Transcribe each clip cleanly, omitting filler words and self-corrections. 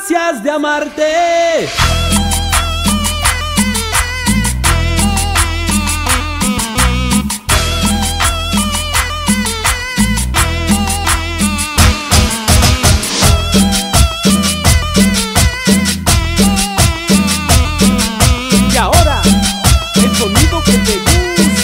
ansias de amarte. Y ahora, el sonido que te gusta.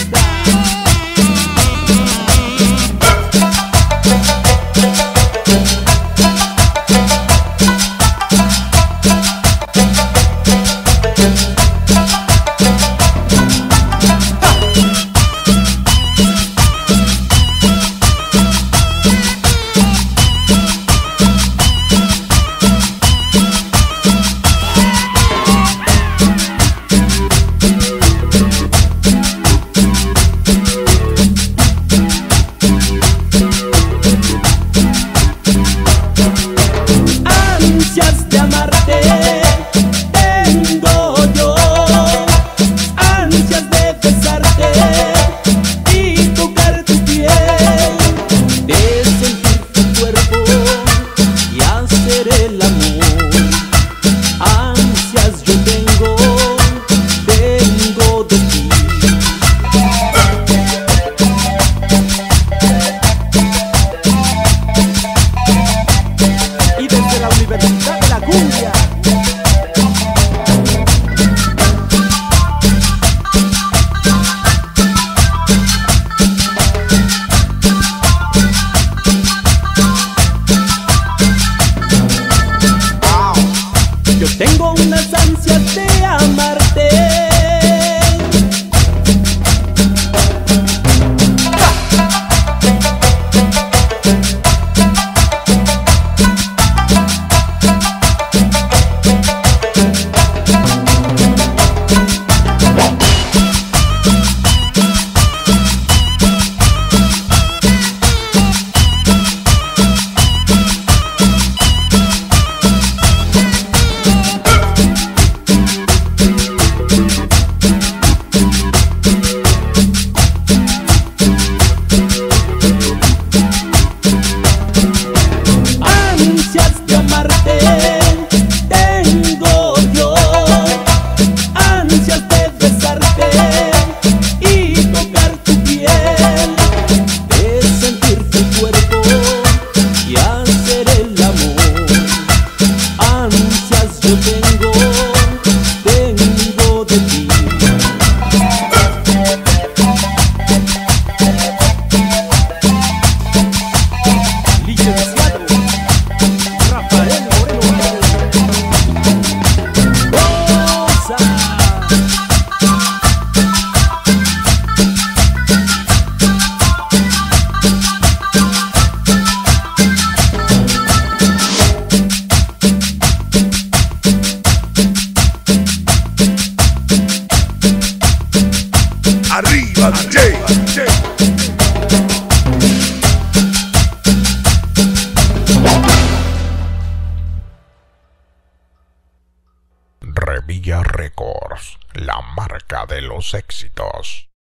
Ansias de amarte tengo yo, ansias de besarte y tocar tu piel, de sentir tu cuerpo y hacer el amor. Ansias yo tengo de ti. Y desde la Universidad de la Cumbia, yo tengo unas ansias de amarte. Ansias de amarte tengo yo, ansias de besarte y tocar tu piel, de sentir tu cuerpo y hacer el amor. Ansias yo tengo de ti. Licenciado Rafael Moreno Rosa. Arriba, DJ. Revilla Records, la marca de los éxitos.